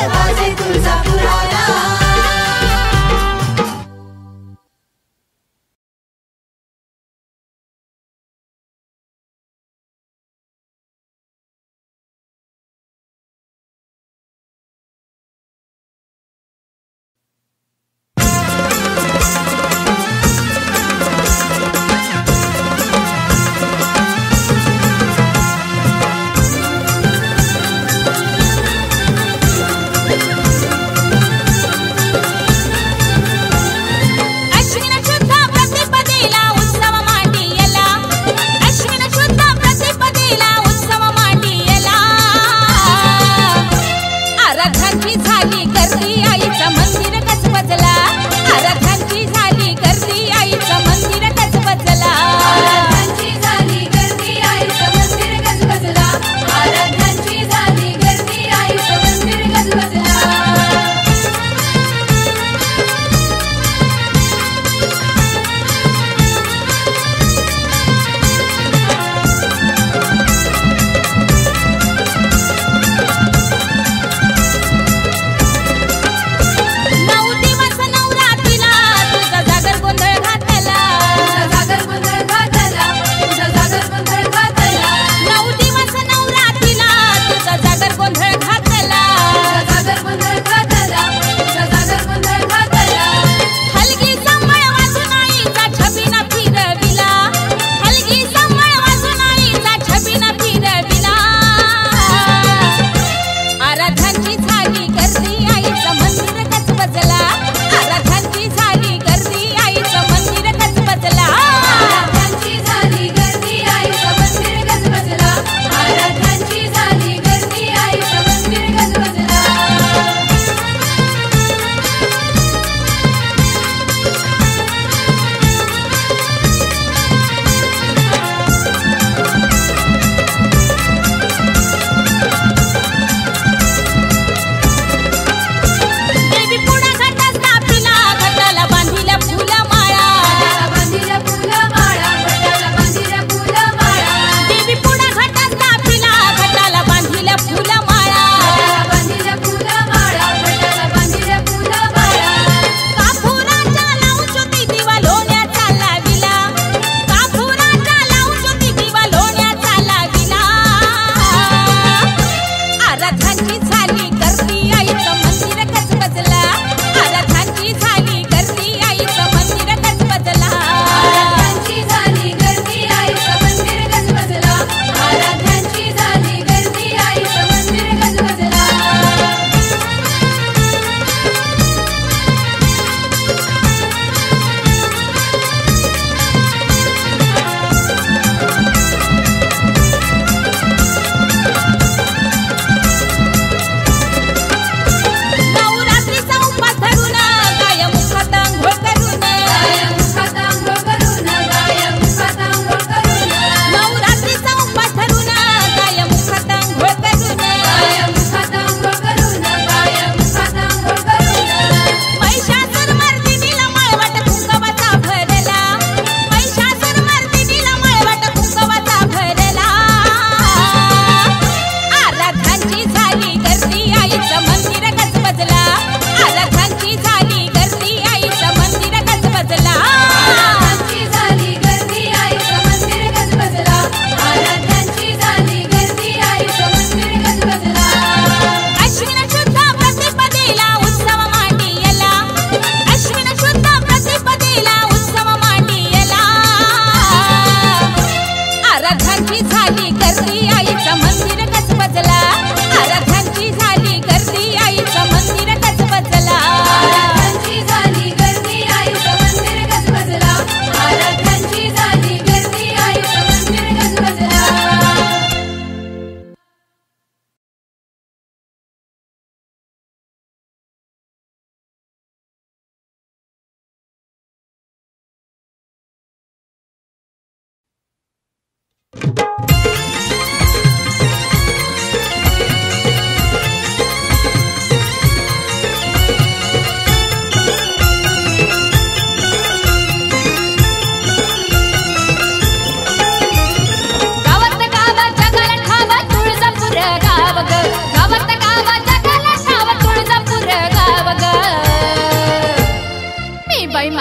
वाजे तुळजापुराला.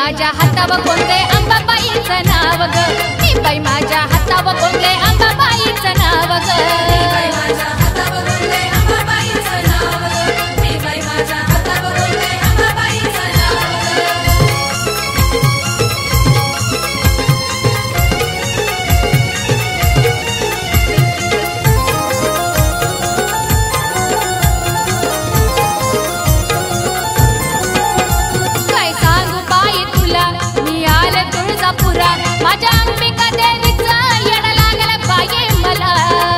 माझ्या हातावर कोणते अंबाबाईचं नाव ग मी बाई माझ्या हातावर कोणते अंबाबाईचं नाव ग मी बाई माझ्या हातावर कोणते अंबाबाईचं नाव ग मी बाई माझ्या हातावर कोणते अंबाबाईचं नाव काय सांगू बाई तुला मी आले तुळजापुरा माझ्या अंबिका देवीचा येडा लागला बाई मला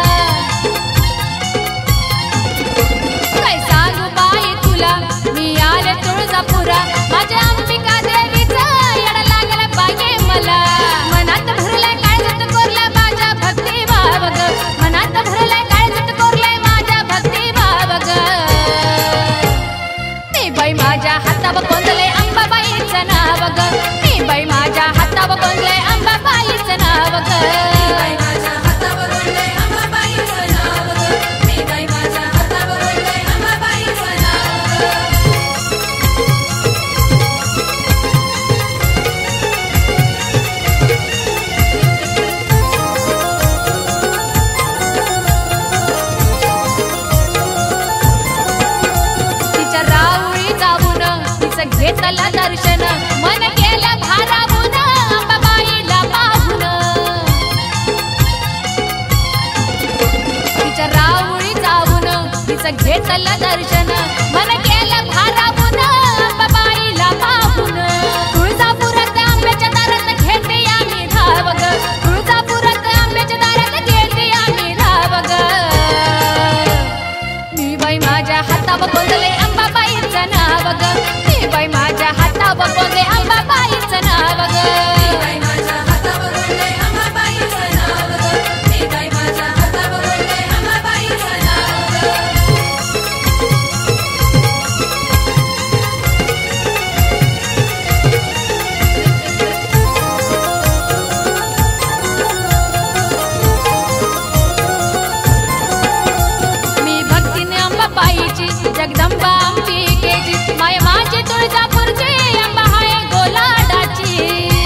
काय सांगू बाई तुला मी आले तुळजापुरा माझ्या अंबिका देवीचा येडा लागला बाई मला मनात भरलाय काळजात कोरला माझ्या भक्ती भाव ग मनात भरलाय काळजात कोरलाय माझ्या भक्ती भाव ग मी बाई माझ्या हातावर कोंदले अंबाबाईचं नाव ग मी बाई माझ्या हातावर कोंदले अंबाबाईचं नाव ग मी बाई माझ्या हातावर कोणते अंबाबाईचं नाव ग मी बाई माझ्या हातावर कोणते अंबाबाईचं नाव तिच्या राऊळी जाऊन तिचं घेतलं दर्शन मन केलं भारावून अंबाबाईला पाहून तिच्या राऊळी जाऊन तिचं घेतलं दर्शन मन केलं भारावून अंबाबाईला पाहून तुळजापुरात आंब्याच्या दारात घेते आम्ही धाव ग तुळजापुरात आंब्याच्या दारात घेते आम्ही धाव ग मी बाई माझ्या हातावर कोंदले अंबाबाईचं नाव ग मी बाई माझ्या हातावर कोंदले अंबाबाईचं नाव ग मी बाई माझ्या हातावर कोणते अंबाबाईचं नाव ग मी बाई माझ्या हातावर कोणते अंबाबाईचं नाव मी भक्तीने अंबाबाईची जगदंबा अंबिकेची माय माझी तुळजापूरची अंबा हाय गोलाडाची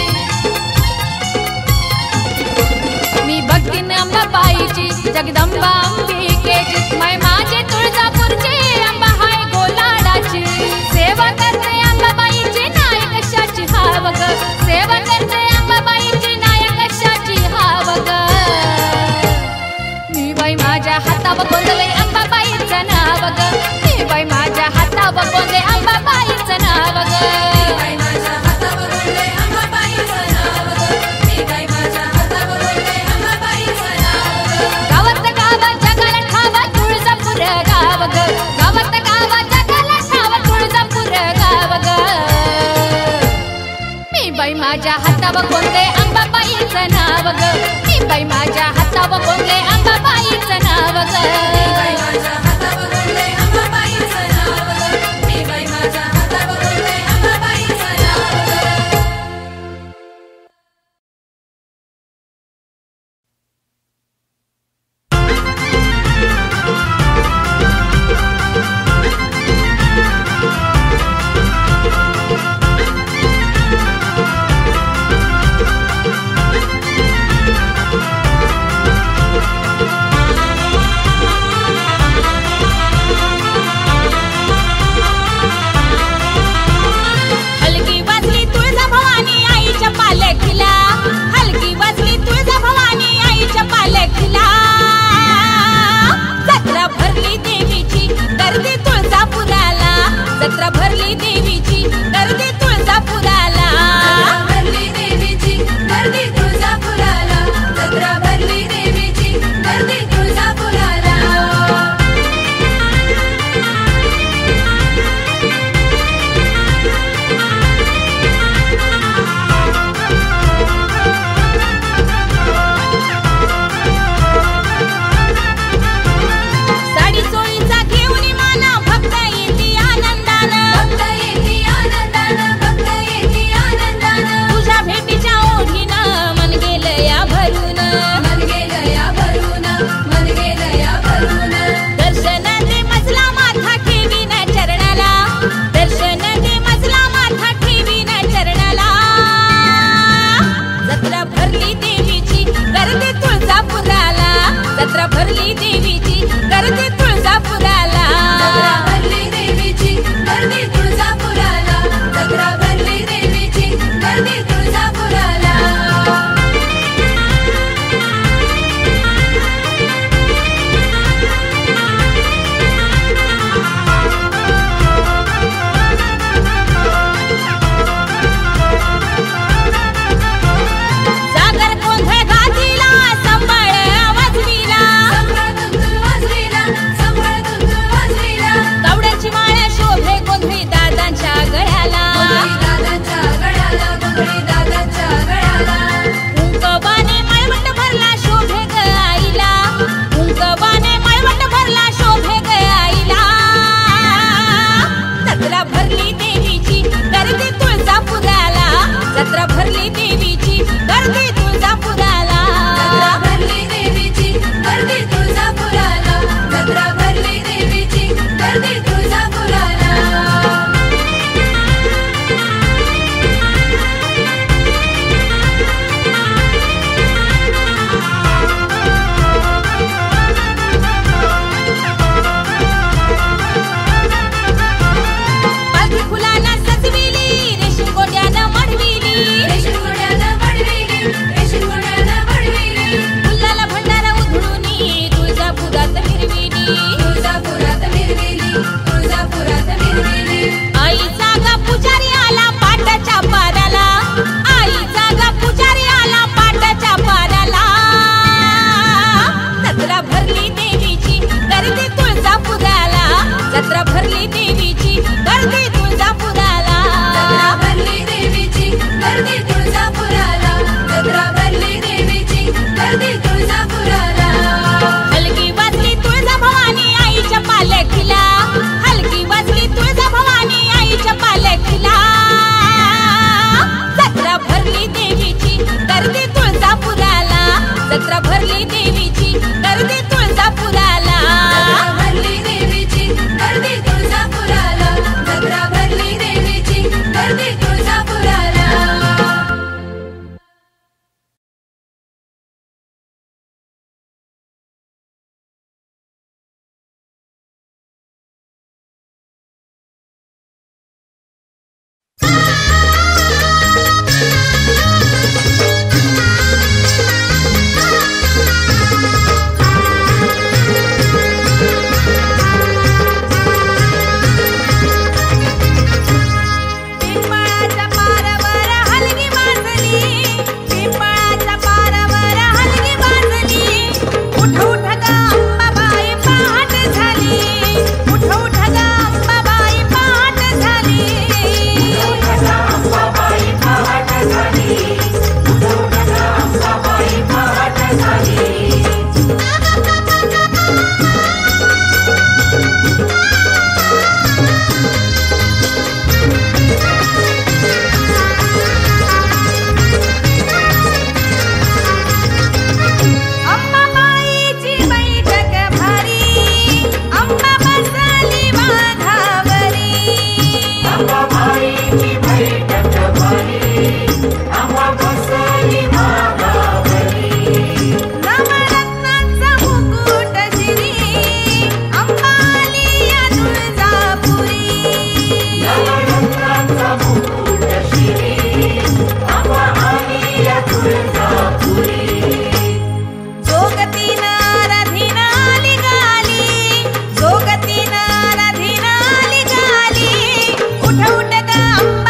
मी भक्तीने अंबाबाईची जगदंबा अंबिकेची माय माझी तुळजापूरची अंबा हाय गोलाडाची सेवा करते अंबाबाईची नाय कशाची हाव ग सेवा करते अंबाबाईची नाय कशाची हाव ग मी बाई माझ्या हातावर कोंदले अंबाबाईचं नाव ग मी बाई माझ्या हातावर कोंदले अंबाबाईचं नाव ग मी बाई माझ्या हातावर कोणते अंबाबाईचं नाव ग मी बाई माझ्या हातावर कोणते अंबाबाईचं नाव गावात गावा जगाला ठावा तुळजापूर गाव ग गावात गावा जगाला ठावा तुळजापूर गाव ग मी बाई माझ्या हातावर कोंदले अंबाबाईचं नाव ग मी बाई माझ्या हातावर कोंदले अंबाबाईचं नाव ग मी बाई माझ्या हातावर कोणते अंबाबाईचं नाव ग मी बाई माझ्या हातावर कोणते अंबाबाईचं नाव भरली देवीची गर्दी तुळजापुराला, जत्रा भरली देवीची गर्दी तुळजापुराला, जत्रा भरली देवीची गर्दी तुळजापुराला, जत्रा भरली देवीची गर्दी तुळजापुराला. पालखी फुलाला सजविली, रेशीम गोट्यानं मढविली, रेशीम गोट्यानं मढविली, रेशीम गोट्यानं मढविली. फुलाला भंडारा उधळूनी तुळजापुरात फिरविली, तुळजापुरात मिरविली, तुळजापुरात मिरविली. आईचा गा पुजारी आला पाटाच्या पाराला, आईचा गा पुजारी आला पाटाच्या पाराला, जत्रा भरली देवीची गर्दी तुळजापुराला, जत्रा भरली देवीची गर्दी तुळजापुराला, जत्रा भरली देवीची गर्दी तुळजापुराला, जत्रा भरली देवीची गर्दी तुळजापुराला. हलकी वाजली तुळजा भवानी आईच्या पालखीला, हलकी वाजली तुळजा भवानी आईच्या पालखीला, जत्रा भरली देवीची गर्दी तुळजापुराला, जत्रा भरली देवीची गर्दी तुळजापुराला, जत्रा भरली देवीची गर्दी तुळजापुराला, जत्रा भरली देवीची गर्दी तुळजापुराला. पिंपळाच्या पारावर हलगी वाजली, पिंपळाच्या पारावर हलगी वाजली, उठ उठ ग अंबाबाई पहाट झाली, उठ उठ ग अंबाबाई पहाट झाली, अंबाबाईची बैठक भारी, अंबा बसली माघावरी, नवरत्नांचा मुकुट शिरी, अंबा आली या तुळजापुरी, जोगतीनं आराधीनं आली गाली, जोगतीनं आराधीनं आली गाली, उठ उठ ग अंबा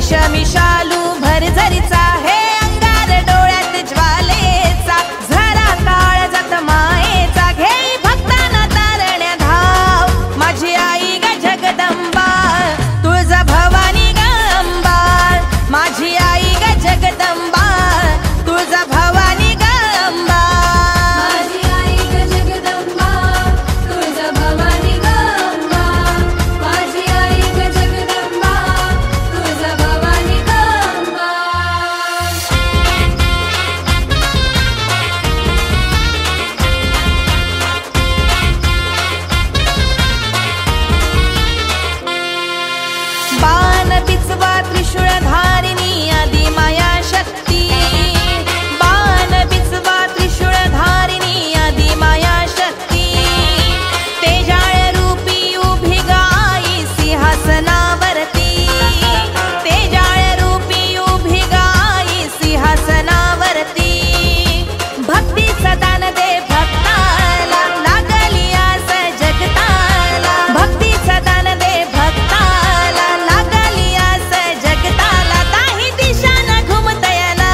रेशमी शालू भरझरीचा हे अंगार डोळ्यात ज्वालेचा झरा काळ जात मायेचा घेई भक्तांना तारण्या धाव माझी आई ग जगदंबा तुळजा भवानी ग अंबा माझी आई ग जगदंबा तुळजा भवानी ग अंबा माझी आई ग जगदंबा तुळजा भवानी ग अंबा माझी आई ग जगदंबा तुळजा भवानी ग अंबा बाण बिचवा त्रिशूळ धारिणी आदि माया शक्ती बाण बिचवा त्रिशूळ धारिणी आदि माया शक्ती तेजाळ रूपी उभी गाई सिंहासनावरती तेजाळ रूपी उभी गाई सिंहासनावरती भक्तीचा दान दे भक्ताला लागली आस जगताला भक्तीचा दान दे भक्ताला लागली आस जगताला ताही दिशाना घुमतयला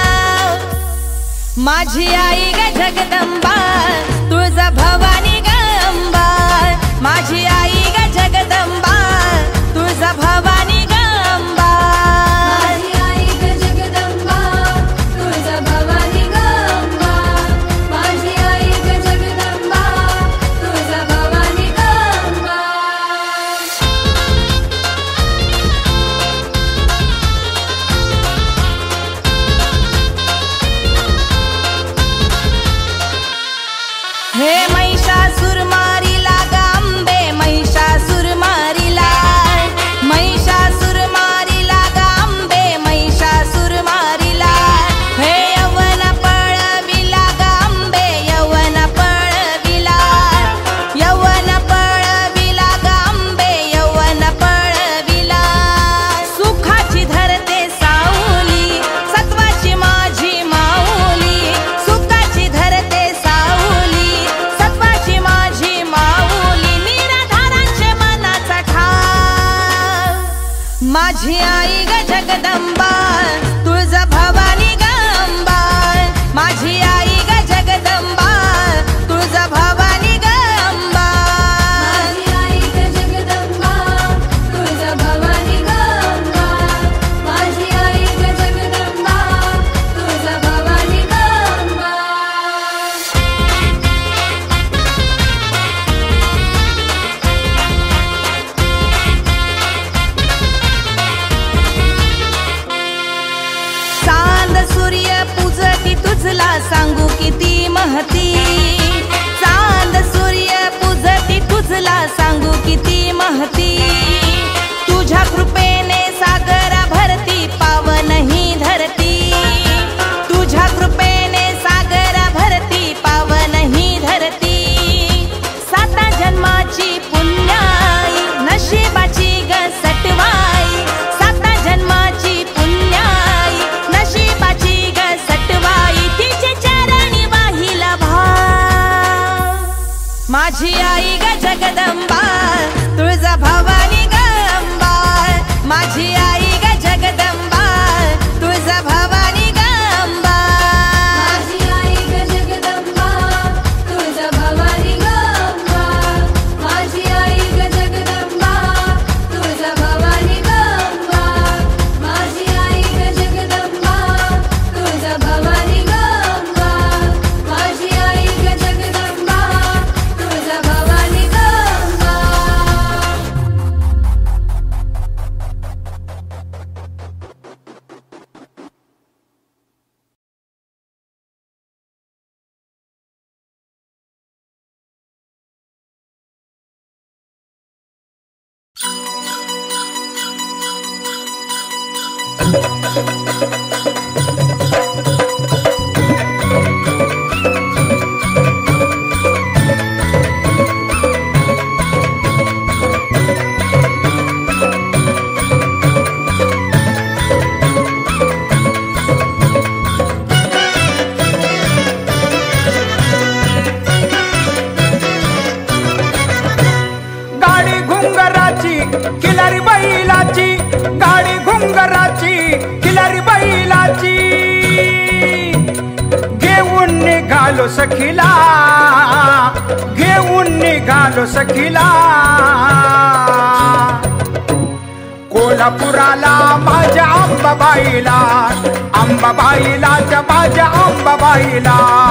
माझी आई ग जगदंबा तुळजा भवानी ग अंबा माझी आई ग जगदंबा तुळजा भवानी ग अंबा माझी आई ग जगदंबा तुळजा भवानी ग अंबा माझी आई ग जगदंबा तुळजा भवानी ग अंबा हे महिषासुर मारिला ग अंबे महिषासुर मारिला महिषासुर मारिला ग अंबे महिषासुर मारिला हे यवन पळविला ग अंबे यवन पळविला यवन पळविला ग अंबे यवन पळविला सुखाची धरते सावली सत्वाची माझी माऊली सुखाची धरते सावली सत्वाची माझी माऊली निराधारांचे मनाचा ठाव माझी आई ग जगदंबा तुळजा भवानी ग अंबा माझी आई ग जगदंबा तुळजा भवानी ग अंबा माझी आई ग जगदंबा तुळजा भवानी ग अंबा माझी आई ग जगदंबा तुळजा भवानी ग अंबा चांद सूर्य पूजती तुझला सांगू किती महती चांद सूर्य पूजती तुझला सांगू किती महती तुझ्या कृपेने सागरा भरती पावन ही धरती तुझ्या कृपेने सागरा भरती पावन ही धरती साता जन्माची पुण्याई नशिबाची ग सटवाई साता जन्माची पुण्याई नशिबाची ग सटवाई तिचे चरणी वाहिला भाव माझी आई ग जगदंबा तुळजा भवानी ग अंबा माझी आई ग जगदंबा तुळजा भवानी ग अंबा माझी आई ग जगदंबा तुळजा भवानी ग अंबा माझी आई ग जगदंबा तुळजा भवानी ग अंबा माझी आई ग जगदंबा तुळजा भवानी ग अंबा माझी आई ग जगदंबा तुळजा भवानी ग अंबा घुंगराची किलारी बैलाची गाडी घुंगरा सखीला, घेऊन निघालो सखीला. कोल्हापुराला माझ्या अंबाबाईला, अंबाबाईला च्या माझ्या अंबाबाईला.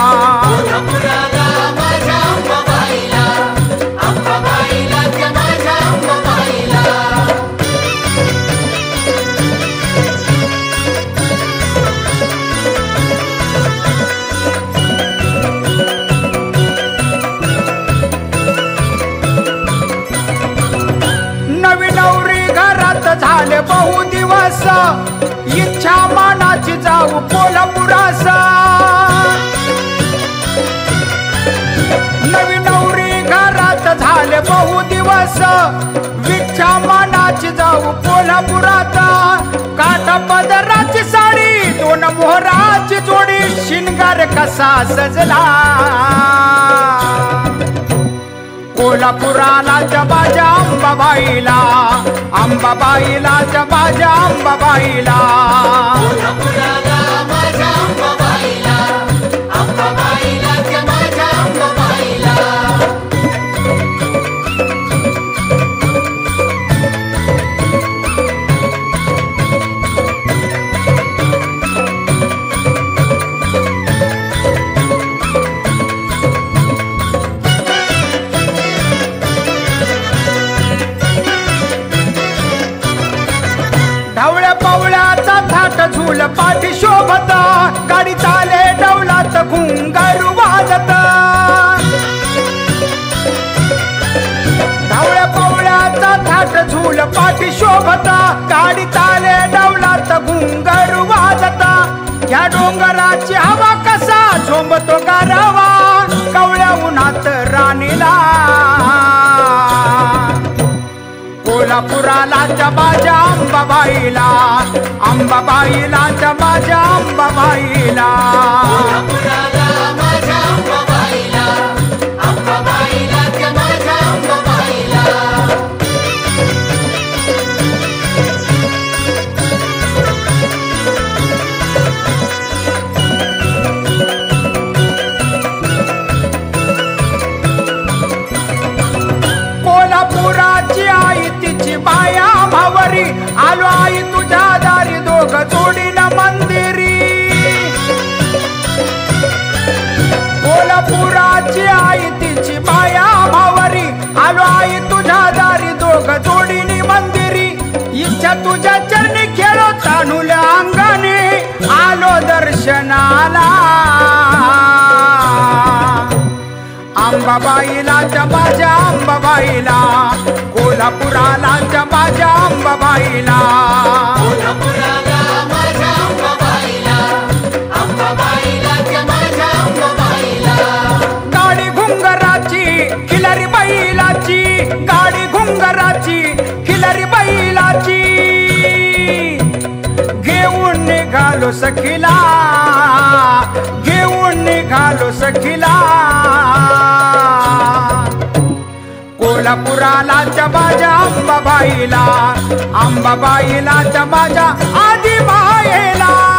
झाले बहु दिवस इच्छा मनाची जाऊ कोल्हापुरास. नवी नवरी घरात झाले बहु दिवस इच्छा मनाची जाऊ कोल्हापुरात. काठा पदराची साडी, दोन मोहराची जोडी, शिंगार कसा सजला. कोल्हापुराला च्या माझ्या अंबाबाईला, अंबाबाईला च्या माझ्या अंबाबाईला. ढवळ्या पवळ्याचा थाट झूल पाठी शोभत, गाडी चाले डौलात घुंगारू वाजत. ढवळ्या पवळ्याचा थाट झूल पाठी शोभत, गाडी चाले डौलात घुंगारू वाजत. या डोंगराची हवा कसा झोंबतो गारवा, कवळ्या उन्हात राणीला. कोल्हापुराला च्या माझ्या अंबाबाईला, अंबाबाईला च्या माझ्या अंबाबाईला. कोल्हापुराची आई तिची माया भावरी, आलो आई तुझ्या दारी दोघ जोडीला मंदिरी. कोल्हापुराची आई तिची माया भावरी, आलो आई तुझ्या दारी दोघ जोडीनी मंदिरी. इच्छा तुझ्या चरणी खेळो तानुल्या अंगाने, आलो दर्शनाला. अंबाबाईला च्या माझ्या अंबाबाईला, कोल्हापुराला च्या माझ्या अंबाबाईला. गाडी घुंगराची खिलारी बैलाची, गाडी घुंगराची खिलारी बैलाची. घेऊन निघालो सखीला, घेऊन निघालो सखीला. कोल्हापुराला च्या माझ्या अंबाबाईला, अंबाबाईला च्या माझ्या आदिमायेला.